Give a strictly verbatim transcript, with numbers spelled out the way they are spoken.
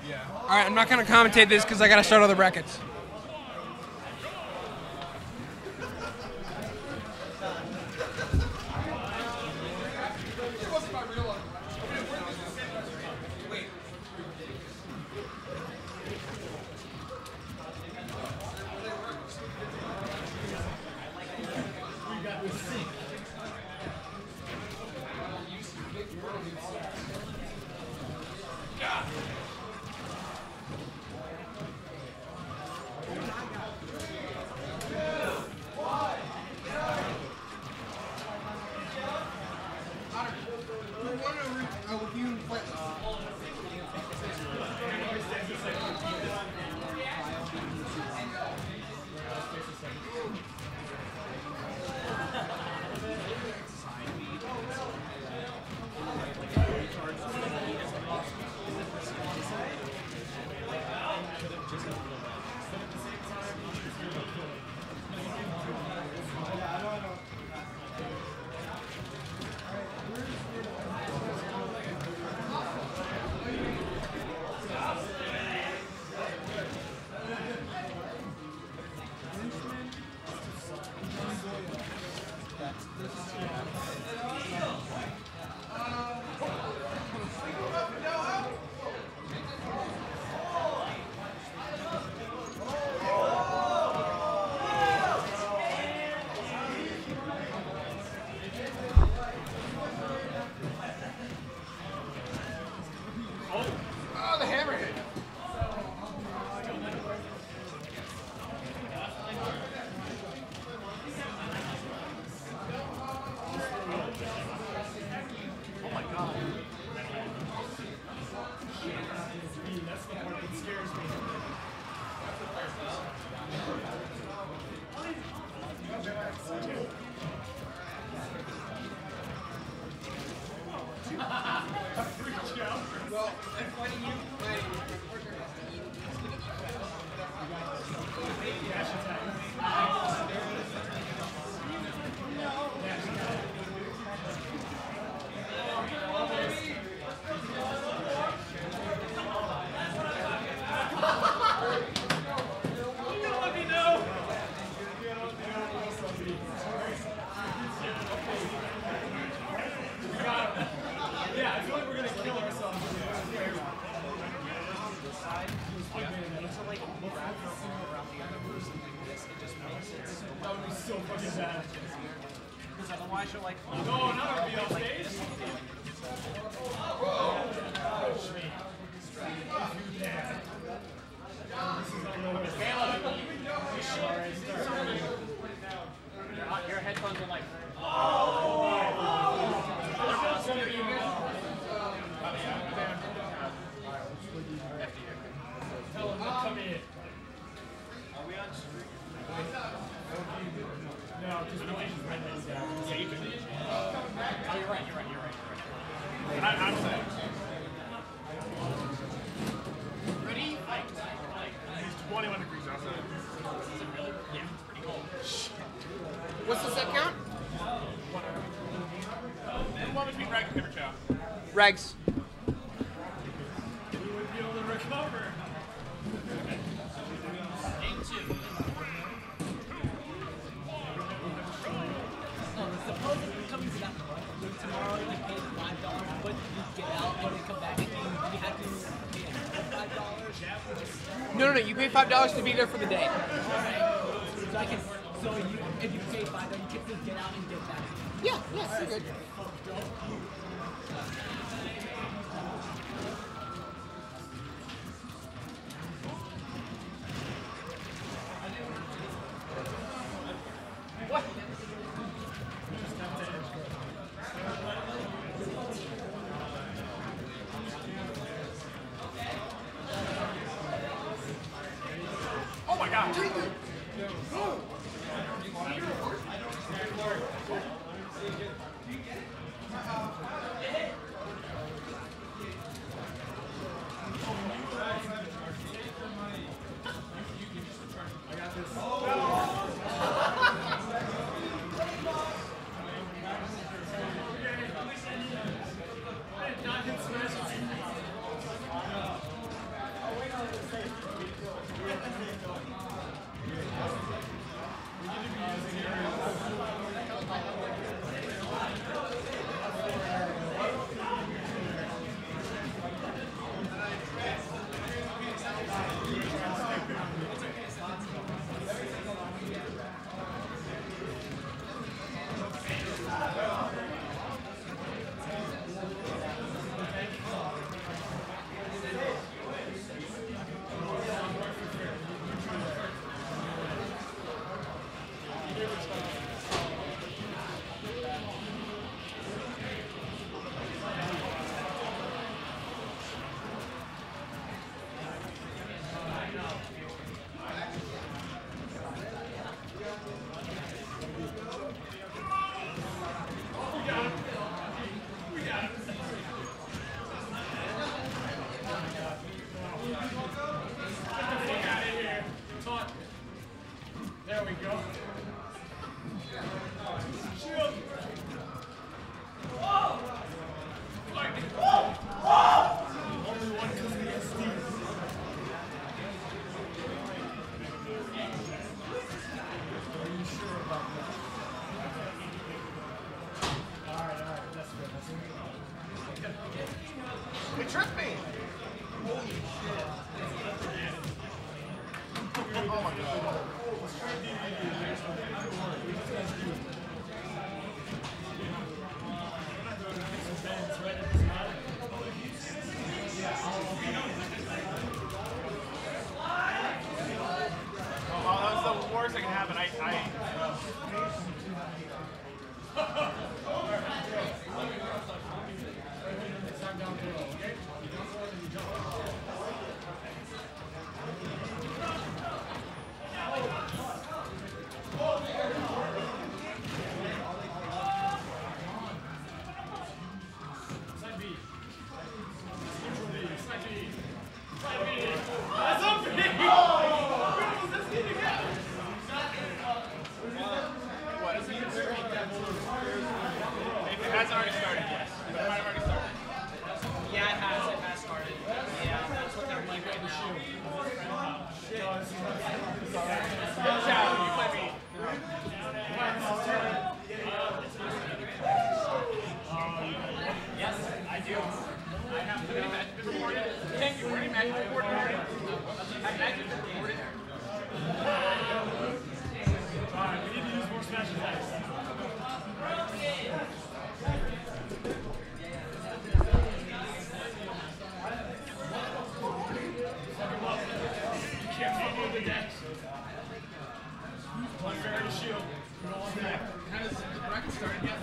Yeah. All right, I'm not going to commentate this because I got to start other brackets. Regs. No, no, no. You pay five dollars to be there for the day. So I can. So you, if you pay five dollars, you can still get out and get back. Yeah, yeah, you're good. What? Oh my God! shoe. Chow, you play me. Yes, I do. I have Have any matches been recorded? Thank you. Were any matches recorded already? Have matches been recorded? Alright, we need to use more smash attacks. You can't fumble the decks. Unfair to shield. You don't want that. Has the bracket started yet?